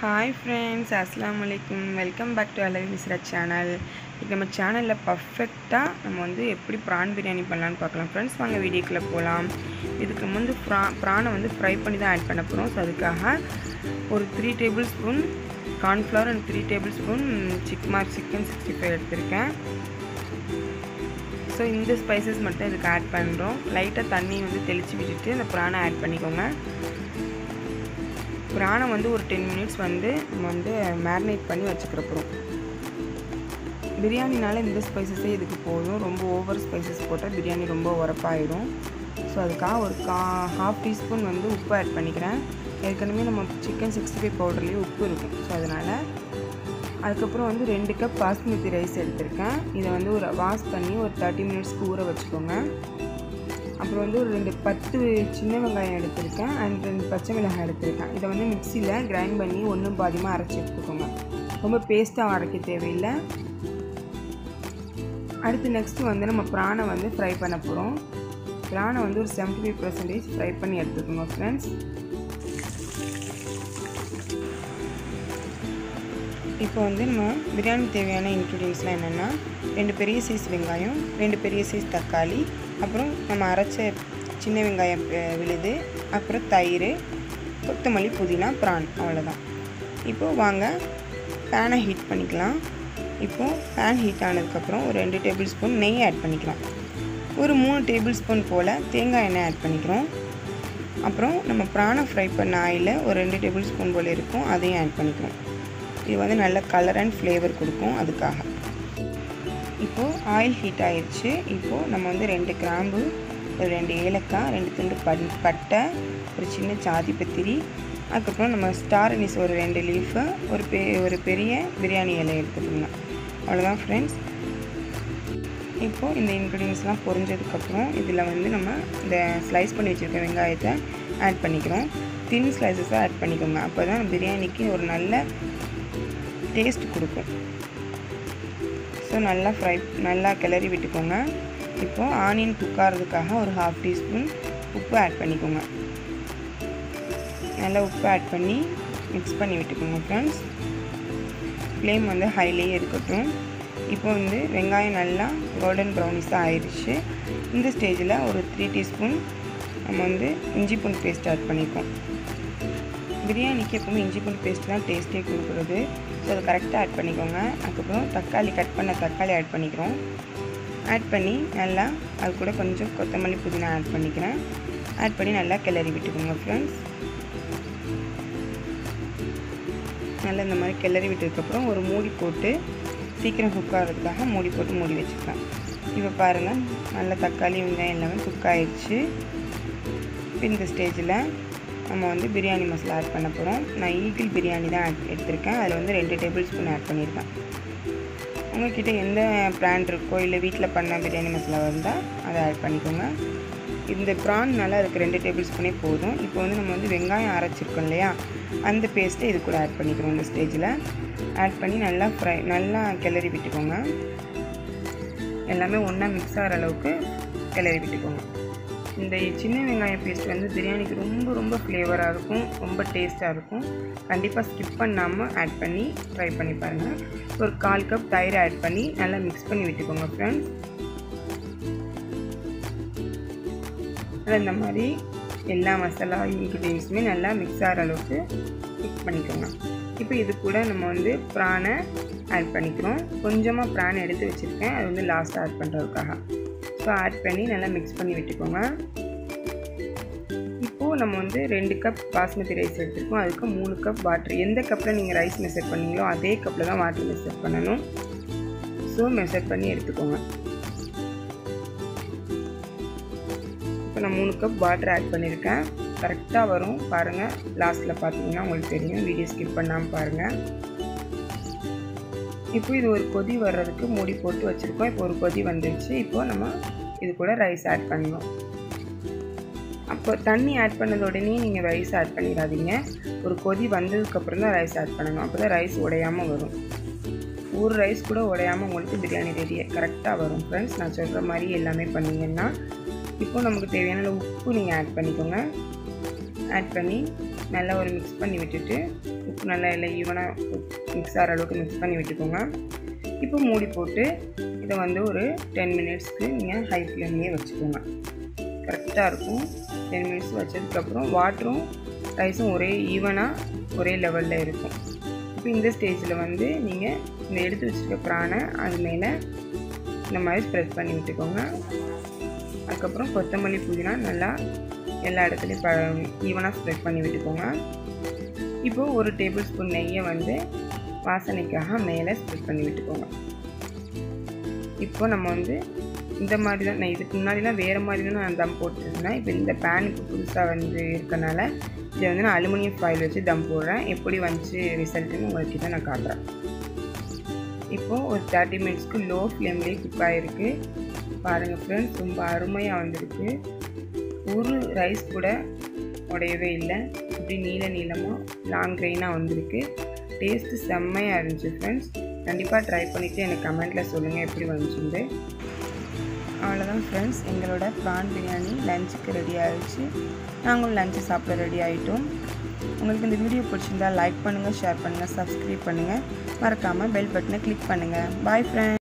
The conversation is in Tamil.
Hi friends, Assalamu alaikum. Welcome back to our Misra channel. நம்ம சேனல்ல பெர்ஃபெக்ட்டா நம்ம வந்து எப்படி பிரான் பிரியாணி பண்ணலாம்னு பார்க்கலாம் फ्रेंड्स. வாங்க வீடியோக்குள்ள போலாம். இதுக்கு முந்து பிரானை வந்து ஃப்ரை பண்ணி தான் ஆட் பண்ணப் போறோம். சோ அதுக்காக ஒரு 3 tablespoon corn flour and 3 tablespoon chicken 65 எடுத்துர்க்கேன். சோ இந்த ஸ்பைசஸ் மட்டும் இதுக்கு ஆட் பண்றோம். லைட்டா தண்ணி வந்து தெளிச்சு விட்டுட்டு அந்த பிரானை ஆட் பண்ணிக்கோங்க. பிரானை வந்து ஒரு 10 minutes வந்து நம்ம வந்து மேரினேட் பண்ணி வச்சுக்கிறோம். பிரியாணினால இந்த ஸ்பைசஸே இதுக்கு போதும். ரொம்ப ஓவர் ஸ்பைசஸ் போட்டால் பிரியாணி ரொம்ப உரப்பாயிடும். ஸோ அதுக்காக ஒரு ½ டீஸ்பூன் வந்து உப்பு ஆட் பண்ணிக்கிறேன். ஏற்கனவே நம்ம சிக்கன் 65 பவுடர்லேயே உப்பு இருக்கும். ஸோ அதனால் அதுக்கப்புறம் வந்து 2 கப் பாஸ்மதி ரைஸ் எடுத்திருக்கேன். இதை வந்து ஒரு வாஷ் பண்ணி ஒரு 30 minutesக்கு ஊற வச்சுக்கோங்க. அப்புறம் வந்து ஒரு 10 சின்ன வெங்காயம் எடுத்திருக்கேன் அண்ட் 2 பச்சை மிளகாய் எடுத்திருக்கேன். இதை வந்து மிக்சியில் கிரைண்ட் பண்ணி ஒன்றும் பாதியமாக அரைச்சி எடுத்துக்கோங்க. ரொம்ப பேஸ்ட்டாக அரைக்க தேவையில்லை. அடுத்து நெக்ஸ்ட்டு வந்து நம்ம பிரானை வந்து ஃப்ரை பண்ண போகிறோம். பிரானை வந்து ஒரு 75% ஃப்ரை பண்ணி எடுத்துக்கோங்க ஃப்ரெண்ட்ஸ். இப்போ வந்து நம்ம பிரியாணி தேவையான இன்க்ரீடியன்ஸ்லாம் என்னென்னா 2 பெரிய சைஸ் வெங்காயம், 2 பெரிய சைஸ் தக்காளி, அப்புறம் நம்ம அரைச்ச சின்ன வெங்காயம் விழுது, அப்புறம் தயிர், கொத்தமல்லி, புதினா, பிரான், அவ்வளோதான். இப்போது வாங்க பேனை ஹீட் பண்ணிக்கலாம். இப்போது பேன் ஹீட் ஆனதுக்கப்புறம் ஒரு 2 டேபிள்ஸ்பூன் நெய் ஆட் பண்ணிக்கலாம். ஒரு 3 டேபிள்ஸ்பூன் போல் தேங்காய் எண்ணெய் ஆட் பண்ணிக்கிறோம். அப்புறம் நம்ம பிரானை ஃப்ரை பண்ண ஆயில் ஒரு 2 டேபிள்ஸ்பூன் போல் இருக்கும், அதையும் ஆட் பண்ணிக்கிறோம். இது வந்து நல்ல கலர் அண்ட் ஃப்ளேவர் கொடுக்கும். அதுக்காக இப்போது ஆயில் ஹீட் ஆயிடுச்சு. இப்போது நம்ம வந்து 2 கிராம்பு, ஒரு 2 ஏலக்காய், 2 துண்டு பட்டை, ஒரு சின்ன சாதி பத்திரி, அதுக்கப்புறம் நம்ம ஸ்டார் அனிஸ் ஒரு 2 லீஃபு, ஒரு பெரிய பிரியாணி இலை எடுத்துக்கோங்க. அவ்வளோதான் ஃப்ரெண்ட்ஸ். இப்போது இந்த இன்க்ரீடியன்ஸ்லாம் பொரிஞ்சதுக்கப்புறம் இதில் வந்து நம்ம இந்த ஸ்லைஸ் பண்ணி வச்சுருக்க வெங்காயத்தை ஆட் பண்ணிக்கிறோம். தின் ஸ்லைசஸாக ஆட் பண்ணிக்கோங்க. அப்போ தான் பிரியாணிக்கு ஒரு நல்ல டேஸ்ட் கொடுக்கும். ஸோ நல்லா கிளறி விட்டுக்கோங்க. இப்போது ஆனியன் குக் ஆகிறதுக்காக ஒரு ½ டீஸ்பூன் உப்பு ஆட் பண்ணிக்கோங்க. நல்லா உப்பு ஆட் பண்ணி மிக்ஸ் பண்ணி விட்டுக்கோங்க ஃப்ரெண்ட்ஸ். ஃப்ளேம் வந்து ஹைலேயே இருக்கட்டும். இப்போ வந்து வெங்காயம் நல்லா கோல்டன் ப்ரௌனிஸாக ஆயிடுச்சு. இந்த ஸ்டேஜில் ஒரு 3 டீஸ்பூன் நம்ம வந்து இஞ்சி பூண்டு பேஸ்ட் ஆட் பண்ணிப்போம். பிரியாணிக்கு எப்பவுமே இஞ்சி பூண்டு பேஸ்ட் தான் டேஸ்ட்டே கொடுக்குறது. ஸோ அதை கரெக்டாக ஆட் பண்ணிக்கோங்க. அதுக்கப்புறம் கட் பண்ண தக்காளி ஆட் பண்ணிக்கிறோம். ஆட் பண்ணி நல்லா அது கூட கொஞ்சம் கொத்தமல்லி, புதினா ஆட் பண்ணிக்கிறேன். ஆட் பண்ணி நல்லா கிளறி விட்டுக்கோங்க ஃப்ரெண்ட்ஸ். நல்லா இந்த மாதிரி கிளறி விட்டதுக்கப்புறம் ஒரு மூடி போட்டு சீக்கிரம் குக் ஆகிறதுக்காக மூடி போட்டு மூடி வச்சுக்கலாம். இப்போ பாருங்கள், நல்லா தக்காளி, வெங்காயம் எல்லாமே குக் ஆகிடுச்சு. இந்த ஸ்டேஜில் நம்ம வந்து பிரியாணி மசாலா ஆட் பண்ண போகிறோம். நான் ஈகிள் பிரியாணி தான் எடுத்திருக்கேன். அதில் வந்து 2 டேபிள்ஸ்பூன் ஆட் பண்ணியிருக்கேன். உங்கள்கிட்ட எந்த பிராண்ட் இருக்கோ இல்லை வீட்டில் பண்ண பிரியாணி மசாலா இருந்தால் அதை ஆட் பண்ணிக்கோங்க. இந்த ப்ரான்னால் அதுக்கு 2 டேபிள்ஸ்பூனே போதும். இப்போ வந்து நம்ம வந்து வெங்காயம் அரைச்சிருக்கோம் இல்லையா, அந்த பேஸ்ட்டை இது கூட ஆட் பண்ணிக்கிறோம். இந்த ஸ்டேஜில் ஆட் பண்ணி நல்லா கிளறி விட்டுக்கோங்க. எல்லாமே ஒன்றா மிக்ஸ் ஆகிற அளவுக்கு கிளறி விட்டுக்கோங்க. இந்த சின்ன வெங்காயம் பேஸ்ட் வந்து பிரியாணிக்கு ரொம்ப ஃப்ளேவராக இருக்கும், ரொம்ப டேஸ்ட்டாக இருக்கும். கண்டிப்பாக ஸ்கிப் பண்ணாமல் ஆட் பண்ணி ட்ரை பண்ணி பாருங்கள். ஒரு 1/4 கப் தயிர் ஆட் பண்ணி நல்லா மிக்ஸ் பண்ணி விட்டுக்கோங்க ஃப்ரெண்ட்ஸ். இந்த மாதிரி எல்லா மசாலா இன்க்ரீடியன்ஸுமே நல்லா மிக்ஸ் ஆகிற அளவுக்கு மிக்ஸ் பண்ணிக்கோங்க. இப்போ இது கூட நம்ம வந்து ப்ரானை ஆட் பண்ணிக்கிறோம். கொஞ்சமாக ப்ரான் எடுத்து வச்சுருக்கேன், அது வந்து லாஸ்ட்டாக ஆட் பண்ணுறதுக்காக. ஸோ ஆட் பண்ணி நல்லா மிக்ஸ் பண்ணி விட்டுக்கோங்க. இப்போது நம்ம வந்து 2 கப் பாஸ்மதி ரைஸ் எடுத்துருக்கோம். அதுக்கு 3 கப் வாட்டர். எந்த கப்பில் நீங்கள் ரைஸ் மெஷர் பண்ணீங்களோ அதே கப்பில் தான் வாட்டர் மெஷர் பண்ணணும். ஸோ மெஷர் பண்ணி எடுத்துக்கோங்க. இப்போ நான் 3 கப் வாட்டர் ஆட் பண்ணியிருக்கேன். கரெக்டாக வரும் பாருங்கள். லாஸ்ட்டில் பார்த்தீங்கன்னா உங்களுக்கு தெரியும். வீடியோ ஸ்கிப் பண்ணாமல் பாருங்கள். இப்போ இது ஒரு கொதி வர்றதுக்கு மூடி போட்டு வச்சுருக்கோம். இப்போ ஒரு கொதி வந்துடுச்சு. இப்போது நம்ம இது கூட ரைஸ் ஆட் பண்ணணும். அப்போ தண்ணி ஆட் பண்ணது உடனே நீங்கள் ரைஸ் ஆட் பண்ணிடாதீங்க. ஒரு கொதி வந்ததுக்கப்புறம் தான் ரைஸ் ஆட் பண்ணணும். அப்போ தான் ரைஸ் உடையாமல் வரும். ஒரு ரைஸ் கூட உடையாமல் உங்களுக்கு பிரியாணி ரெடியாக கரெக்டாக வரும் ஃப்ரெண்ட்ஸ். நான் சொல்கிற மாதிரி எல்லாமே பண்ணிங்கன்னா இப்போது நமக்கு தேவையான உப்பு நீங்கள் ஆட் பண்ணிக்கோங்க. ஆட் பண்ணி நல்லா ஒரு மிக்ஸ் பண்ணி விட்டுட்டு உப்பு நல்லா எல்லாம் ஈவனாக மிக்ஸ் ஆகிற அளவுக்கு மிக்ஸ் பண்ணி விட்டுக்கோங்க. இப்போ மூடி போட்டு இதை வந்து ஒரு 10 மினிட்ஸ்க்கு நீங்கள் ஹை ஃப்ளேம்லேயே வச்சுக்கோங்க. கரெக்டாக இருக்கும். 10 மினிட்ஸ் வச்சதுக்கப்புறம் வாட்டரும் ரைஸும் ஒரே ஈவனாக ஒரே லெவலில் இருக்கும். இப்போ இந்த ஸ்டேஜில் வந்து நீங்கள் இந்த எடுத்து வச்சுருக்க ப்ரானை அது மேலே இந்த மாதிரி ஸ்ப்ரெட் பண்ணி விட்டுக்கோங்க. அதுக்கப்புறம் கொத்தமல்லி புதினா நல்லா எல்லா இடத்துலையும் ஈவனாக ஸ்ப்ரெட் பண்ணி விட்டுக்கோங்க. இப்போது ஒரு டேபிள் ஸ்பூன் நெய்யை வந்து வாசனைக்காக மேலே ஸ்ப்ரெட் பண்ணி விட்டுக்கோங்க. இப்போ நம்ம வந்து இந்த மாதிரி தான் நான் இதுக்கு முன்னாடிலாம் வேறு மாதிரி தான் நான் தம் போட்டுருந்தேன். இப்போ இந்த பேன் இப்போ புதுசாக வந்து இருக்கனால இதை வந்து நான் அலுமினியம் ஃபாயில் வச்சு தம் போடுறேன். எப்படி வந்துச்சு ரிசல்ட்டுன்னு உங்கள்கிட்ட நான் காட்டுறேன். இப்போது ஒரு 30 மினிட்ஸ்க்கு லோ ஃப்ளேம்லேயே குக் ஆகிருக்கு. பாருங்கள் ஃப்ரெண்ட்ஸ், ரொம்ப அருமையாக வந்திருக்கு. ஒரு ரைஸ் கூட உடையவே இல்லை. இப்படி நீளமாக லாங் கிரெயினாக வந்திருக்கு. டேஸ்ட்டு செம்மையாக இருந்துச்சு ஃப்ரெண்ட்ஸ். கண்டிப்பாக ட்ரை பண்ணிவிட்டு எனக்கு கமெண்ட்டில் சொல்லுங்கள் எப்படி வந்துச்சுன்னு. அவ்வளோதான் ஃப்ரெண்ட்ஸ், எங்களோட ப்ரான் பிரியாணி லஞ்சுக்கு ரெடி ஆகிடுச்சு. நாங்களும் லஞ்சு சாப்பிட ரெடி ஆகிட்டோம். உங்களுக்கு இந்த வீடியோ பிடிச்சிருந்தால் லைக் பண்ணுங்கள், ஷேர் பண்ணுங்கள், சப்ஸ்கிரைப் பண்ணுங்கள். மறக்காமல் பெல் பட்டனை கிளிக் பண்ணுங்கள். Bye friends.